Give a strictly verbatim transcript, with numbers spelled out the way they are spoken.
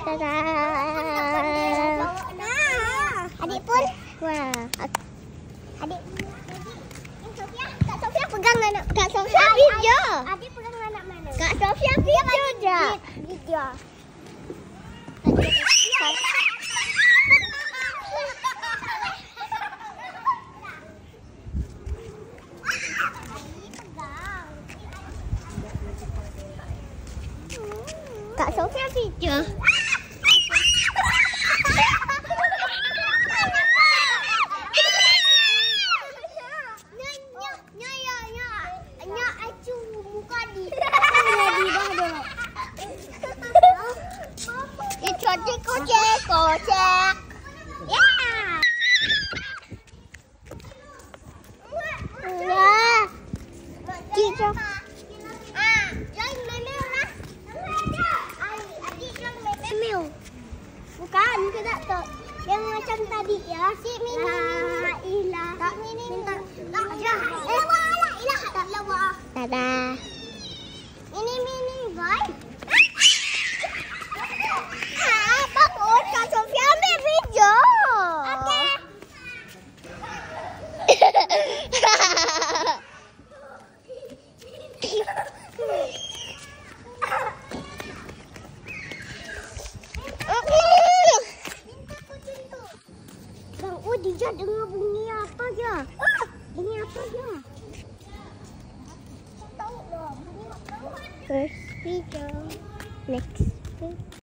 Dadah. Adik pun. Wah. Adik. Kak Sofia pegang anak. Kak Sofia video. Adik pegang anak mana? Kak Sofia video je. Video. Kak Sofia video. Kocek, kocek, kocek. Ya. Ya. Cicak. Ah, join memel lah. Adik join memel. Bukan, kita tak. Yang macam tadi ya. Si Mini. La ilah. Tak Mini. Minta. Tak jah. Eh, wala ilah. Tak lawa. Dadah. Ini Mini, boy. Kak Sofia ambil video. Okey. Bang Udi je dengar bunyi apa je? Bunyi apa je? Tahu dah. Bunyi apa? First video. Next video.